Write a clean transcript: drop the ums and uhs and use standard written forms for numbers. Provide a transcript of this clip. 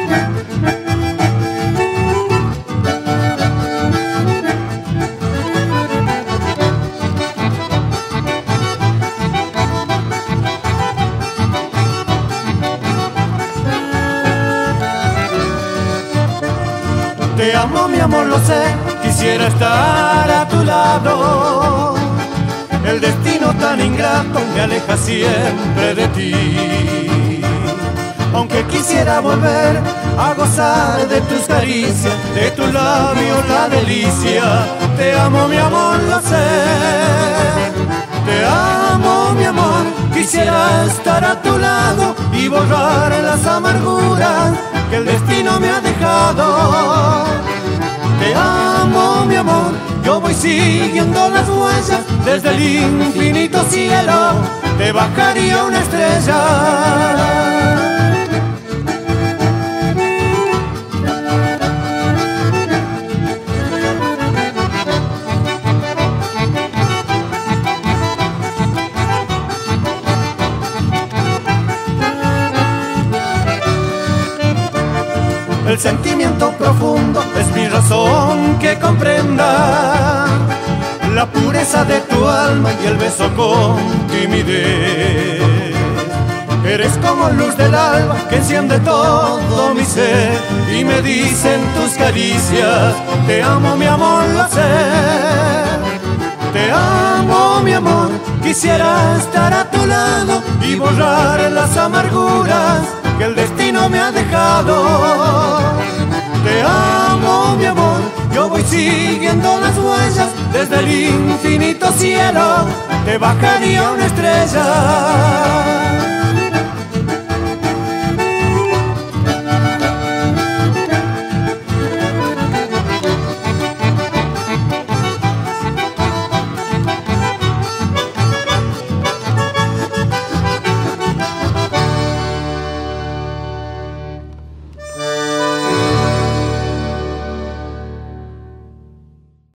Te amo, mi amor, lo sé, quisiera estar a tu lado. El destino tan ingrato me aleja siempre de ti. Aunque quisiera volver a gozar de tus caricias, de tus labios la delicia. Te amo, mi amor, lo sé. Te amo, mi amor, quisiera estar a tu lado y borrar las amarguras que el destino me ha dejado. Te amo, mi amor, yo voy siguiendo las huellas. Desde el infinito cielo te bajaría una estrella. El sentimiento profundo es mi razón que comprenda la pureza de tu alma y el beso con timidez. Eres como luz del alba que enciende todo mi ser y me dicen tus caricias. Te amo, mi amor, lo sé. Te amo, mi amor, quisiera estar a tu lado y borrar las amarguras que el destino me ha dejado. Te amo, mi amor, yo voy siguiendo las huellas. Desde el infinito cielo te bajaría una estrella.